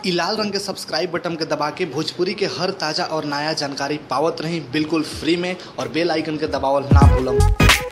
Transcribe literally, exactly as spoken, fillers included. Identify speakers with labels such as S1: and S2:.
S1: इ लाल रंग के सब्सक्राइब बटन के दबा के भोजपुरी के हर ताजा और नया जानकारी पावत रही बिल्कुल फ्री में, और बेल आइकन के दबावल ना भूलम।